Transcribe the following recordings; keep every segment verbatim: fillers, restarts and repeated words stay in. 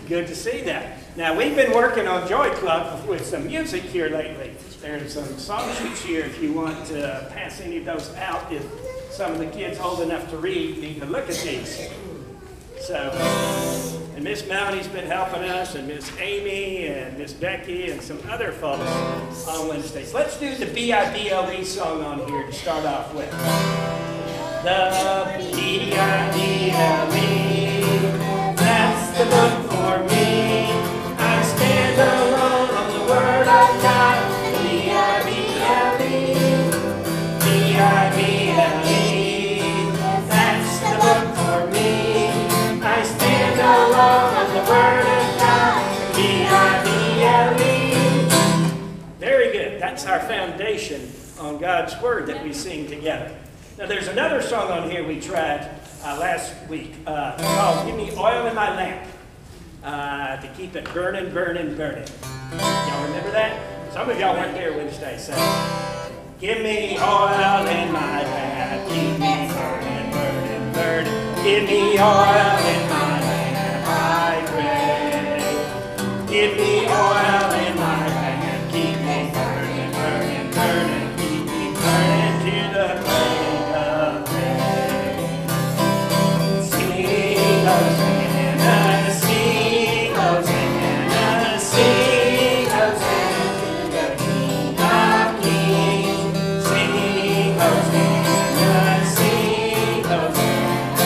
Good to see that. Now, we've been working on Joy Club with some music here lately. There's some song sheets here if you want to pass any of those out. If some of the kids old enough to read need to look at these. So, and Miss Melanie's been helping us, and Miss Amy, and Miss Becky, and some other folks on Wednesdays. Let's do the B I B L E song on here to start off with. The B I B L E, that's the book for me. I stand alone on the Word of God. B I B L E, B I B L E, that's the book for me. I stand alone on the Word of God, B I B L E. Very good. That's our foundation on God's Word that we sing together. Now, there's another song on here we tried uh, last week uh, called Give Me Oil in My Lamp uh, to keep it burning, burning, burning. Y'all remember that? Some of y'all weren't there Wednesday, so give me oil in my lamp, keep me burning, burning, burning. Give me oil in my lamp, I pray. Give me oil in my lamp, keep me burning, burning, burning. Keep me burning to the break of day. Sing, Hosanna, sing, Hosanna, sing, Hosanna to the King of Kings. Sing, Hosanna, sing, Hosanna.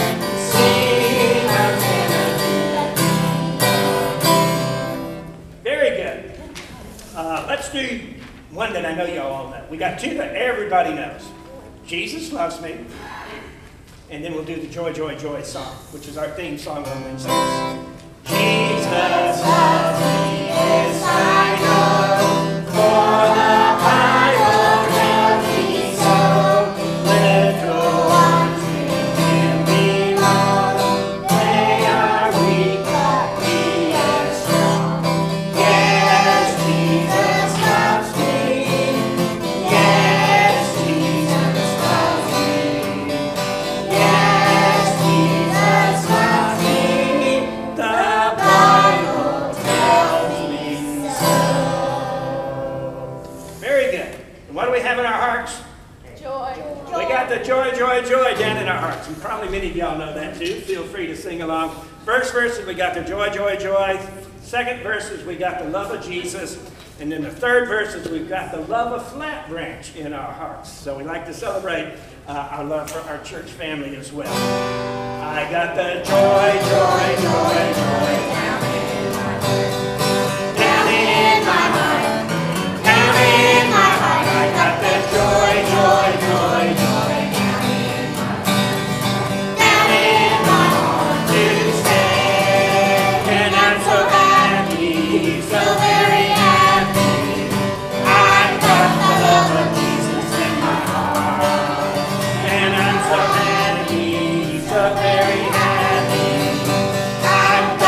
Let's do one that I know y'all all know. We got two that everybody knows. Jesus Loves Me. And then we'll do the Joy, Joy, Joy song, which is our theme song on Wednesdays. Jesus loves me, yes I know, for the Bible tells me so. Let go on to him belong. They are weak, but he is strong. Yes, Jesus loves me. Yes, Jesus loves me. Yes, Jesus loves me. The Bible tells me so. Very good. And what do we have in our hearts? Joy. We got the joy, joy, joy down in our hearts. And probably many of y'all know that too. Feel free to sing along. First verses, we got the joy, joy, joy. Second verses, we got the love of Jesus. And then the third verses, we've got the love of Flat Branch in our hearts. So we like to celebrate uh, our love for our church family as well. I got the joy, joy, joy, joy down in my heart. Down in my heart. Down in my heart. I got the joy, joy, joy, joy down in my heart. Down in my heart to stay. And I'm so happy, so very happy. I've got the love of Jesus in my heart. And I'm so happy, so very happy. I've got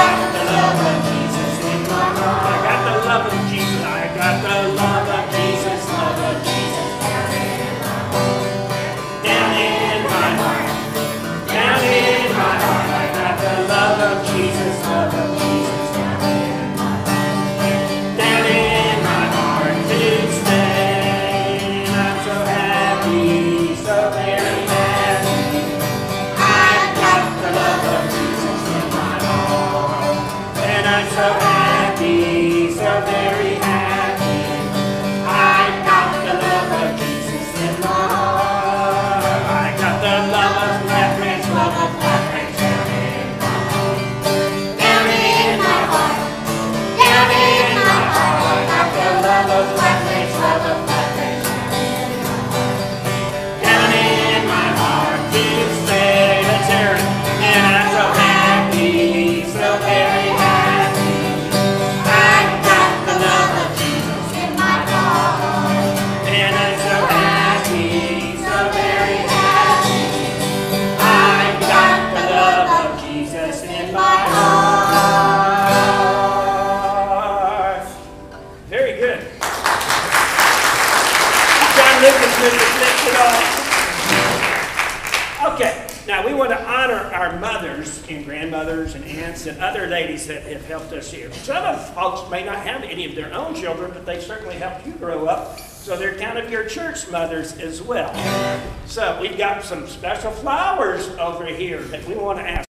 and grandmothers and aunts and other ladies that have helped us here. Some of folks may not have any of their own children, but they certainly helped you grow up. So they're kind of your church mothers as well. So we've got some special flowers over here that we want to ask